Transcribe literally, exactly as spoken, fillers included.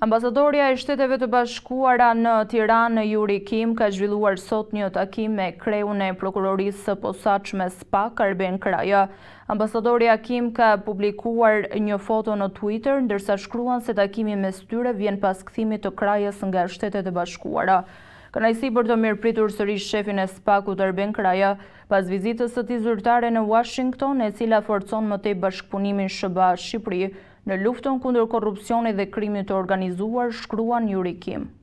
Ambasadorja e Shteteve të Bashkuara në Tiranë, Zjarr Kim, ka zhvilluar sot një takim me kreun e Prokurorisë së Posaçme Arben Kraja. Ambasadorja Kim ka publikuar një foto në Twitter, ndërsa shkruan se takimi mes tyre vjen pas kthimit të Krajës nga Shtetet e Bashkuara. Kënaqësi për të mirëpritur sërish shefin e S P A-kut Arben Kraja pas vizitës së tij zyrtare në Washington, e cila forcon më tej bashkëpunimin S B A-Shqipëri në luftën kundër korrupsionit dhe krimit të organizuar, shkruan Zjarr Kim.